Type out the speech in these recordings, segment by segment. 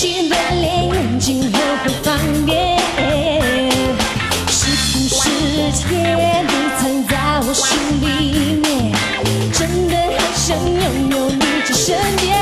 起的脸，眼睛又会放电。是不是天你藏在我心里面，真的好想拥有你在身边。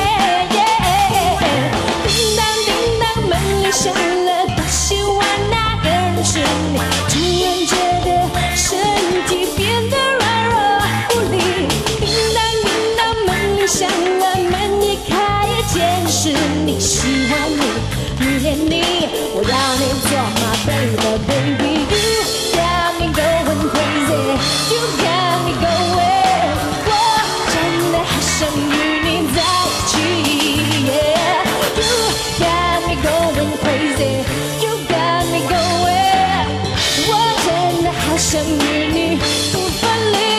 叮当叮当，门铃响了，多希望那个人是你。突然觉得身体变得软弱无力。叮当叮当，门铃响了，门一开见是你，喜欢你，迷恋你，我要你做my baby。 You got me going crazy, you got me going， 我真的好想与你在一起。Yeah, you got me going crazy, you got me going， 我真的好想与你不分离。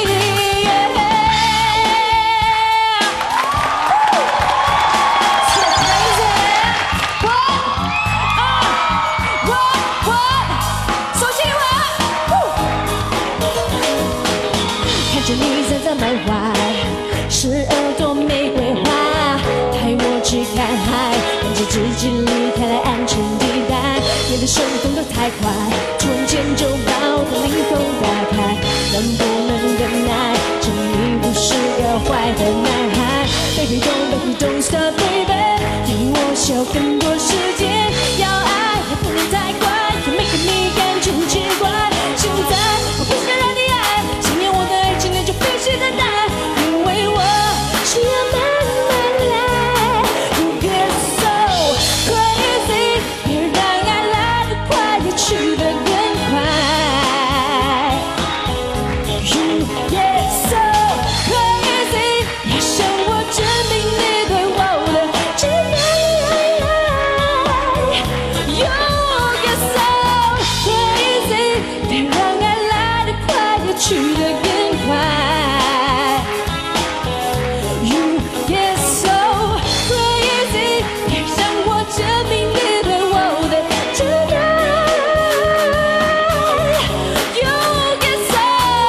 你站在门外，是耳朵玫瑰花，带我去看海，沿着自己离开了安全地带。你的手动得太快，突然间就把我的灵魂打开。能不能忍耐？证明不是个坏的男孩。Baby don't stop baby， 给我需要更多时间，要爱也不能太快，也没给你感觉很奇怪。现在我不想让你爱，今天我的爱情就必须等待，因为我需要慢慢来。You get so crazy， 别让爱来得快，也去得更快。You get so crazy， 别向我证明你对我的真爱。You get so crazy， 别让爱来得快，也去得更快。You get so crazy， 别向我证明你对我的真爱。You get so，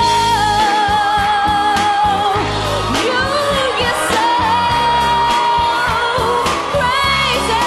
You get so crazy。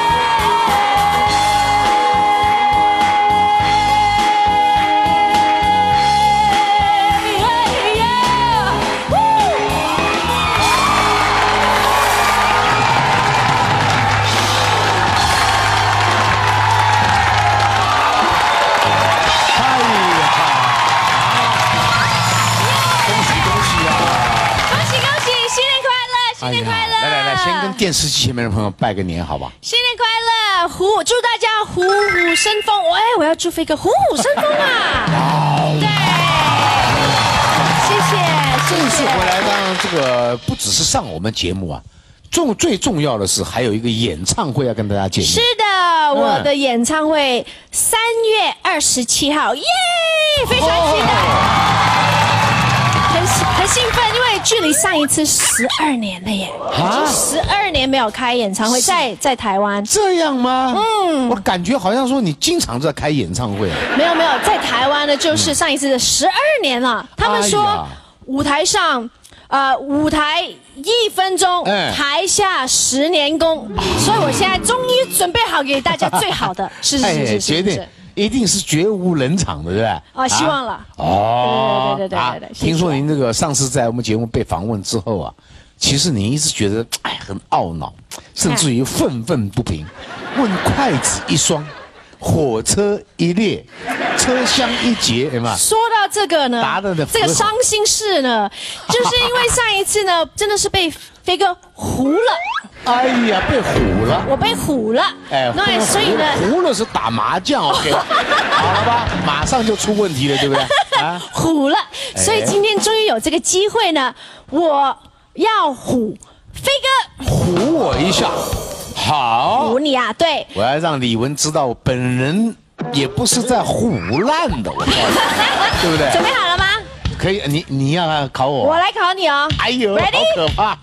恭喜恭喜，新年快乐，新年快乐！ 来，先跟电视机前面的朋友拜个年，好吧？ 新年快乐！祝大家虎虎生风！哎，我要祝飞哥虎虎生风啊！对，谢谢， 这次谢谢。 回来呢，这个不只是上我们节目啊，最重要的是还有一个演唱会要跟大家见面。 是的，我的演唱会3月27号，耶，非常期待。很兴奋，因为距离上一次12年了耶，已经12年没有开演唱会，在台湾。 这样吗？我感觉好像说你经常在开演唱会啊。 没有，在台湾呢，就是上一次的12年了。他们说舞台上，舞台1分钟，台下10年功，所以我现在终于准备好给大家最好的。是， 绝对。一定是绝无冷场的，对不对？ 哦，希望了。 哦， 对。 听说您这个上次在我们节目被访问之后啊，其实你一直觉得很懊恼，甚至于愤愤不平。问筷子一双，火车一列，车厢一节，对吗？ 说到这个呢，这个伤心事呢，就是因为上一次呢，真的是被飞哥唬了。 哎呀，被唬了！ 我被唬了。那所以呢， 唬了是打麻将 ，OK， 好了吧？马上就出问题了，对不对？ 唬了，所以今天终于有这个机会呢，我要唬飞哥， 唬我一下，好， 唬你啊，对， 我要让李玟知道本人也不是在唬烂的，我告诉你，对不对？ 准备好了吗？ 可以，你要考我， 我来考你哦。 哎呦， Ready？ 好可怕！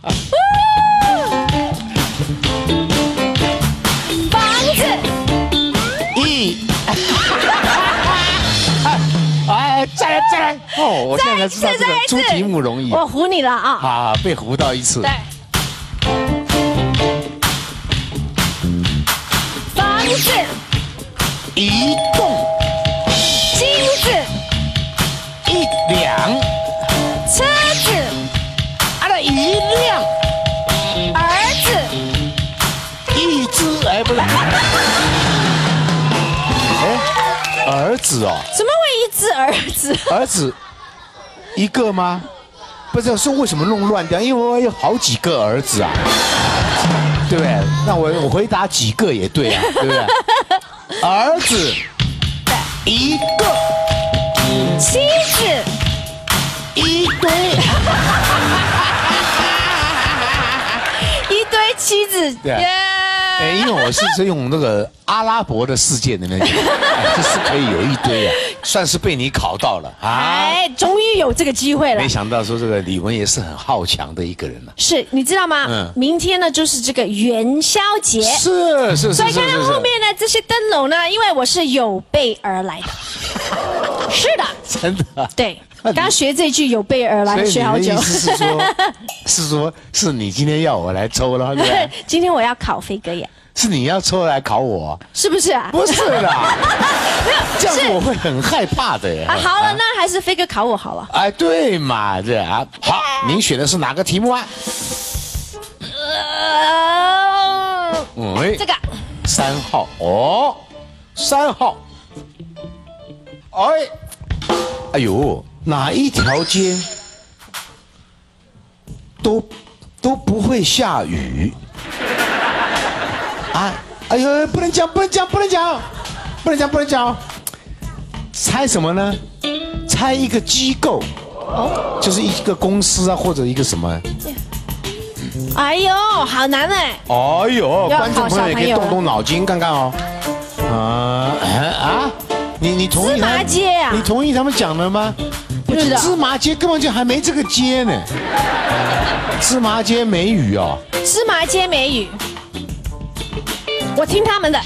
房子， 再来！哦，我现在才知道这个出题目容易。 我唬你了啊！ 啊，被唬到一次。 对。 移动， 金子， 1辆， 车子， 一辆， 儿子， 一只，哎，不是，哎，儿子哦， 怎么会一只儿子？ 儿子一个吗？不是，是为什么弄乱掉？因为我有好几个儿子啊，对不对？那我回答几个也对啊，对不对？儿子一个， 妻子， 一堆。 一堆妻子， 对啊哎，因为我是用那个阿拉伯的世界里面讲，这是可以有一堆啊，算是被你考到了啊！ 哎，终于有这个机会了。 没想到说这个李文也是很好强的一个人了。 是你知道吗？明天呢就是这个元宵节， 是， 所以看到后面呢这些灯笼呢，因为我是有备而来的。是的， 真的。 对，刚学这句有备而来，学好久。 意思是说，是你今天要我来抽了，对不对？ 今天我要考飞哥呀。 是你要抽来考我， 是不是啊？ 不是啦， 没有， 这样子我会很害怕的耶。 啊，好了，那还是飞哥考我好了。 哎，对嘛，这啊，好，您选的是哪个题目啊？ 这个 3号哦，3号，哎呦，哪一条街都不会下雨啊？哎呦，不能讲，猜什么呢？猜一个机构，就是一个公司啊，或者一个什么。 哎呦，好难哎！ 哎呦，观众朋友也可以动动脑筋看看哦。你同意？ 芝麻街啊？ 你同意他们讲的吗？不是，芝麻街根本就还没这个街呢。芝麻街梅雨哦。 芝麻街梅雨，我听他们的。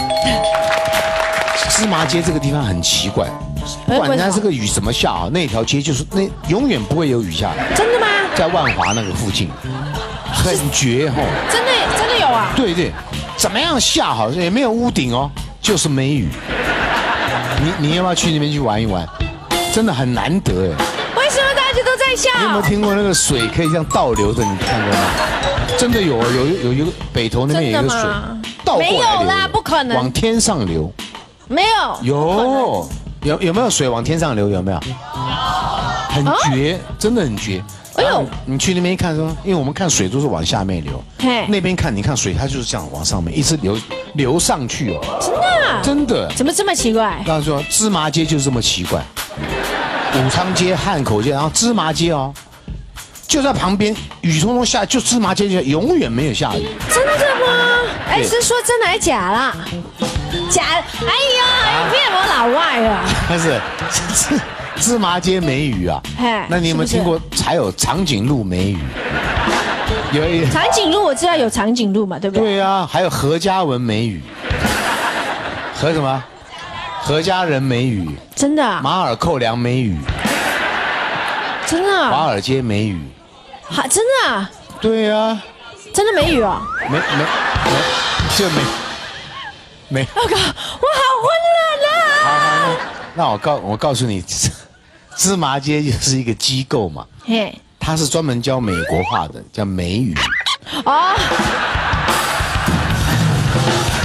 芝麻街这个地方很奇怪，不管它这个雨怎么下啊，那条街就是那永远不会有雨下来。 真的吗？ 在万华那个附近，很绝吼。 真的有啊？ 对对，怎么样下好也没有屋顶哦，就是梅雨。你要不要去那边去玩一玩？真的很难得哎。 为什么大家都在笑？ 你有没有听过那个水可以这样倒流的？你看过吗？真的有一个北投那边有一个水倒过来流， 没有啦，不可能， 往天上流。 没有， 有没有水往天上流？有没有？很绝，真的很绝。哎呦，你去那边一看说，因为我们看水都是往下面流，那边看你看水，它就是这样往上面一直流上去哦。 真的？ 真的？ 怎么这么奇怪？ 刚才说芝麻街就是这么奇怪，武昌街、汉口街，然后芝麻街哦，就在旁边，雨匆匆下，就芝麻街就永远没有下雨。 真的吗？哎，是说真的还是假啦？假？哎呀，骗我老外啊！ 但是芝麻街梅雨啊，那你有没有听过还有长颈鹿梅雨？有长颈鹿我知道有长颈鹿嘛，对不对？ 对啊，还有何嘉文梅雨，何什么？何家人梅雨， 真的啊？ 马尔寇良梅雨， 真的啊？ 华尔街梅雨， 真的啊？ 对啊， 真的梅雨啊？ 就没。 我靠，我好混乱啊！ 好，那我告诉你，芝麻街就是一个机构嘛，它是专门教美国话的，叫美语。哦。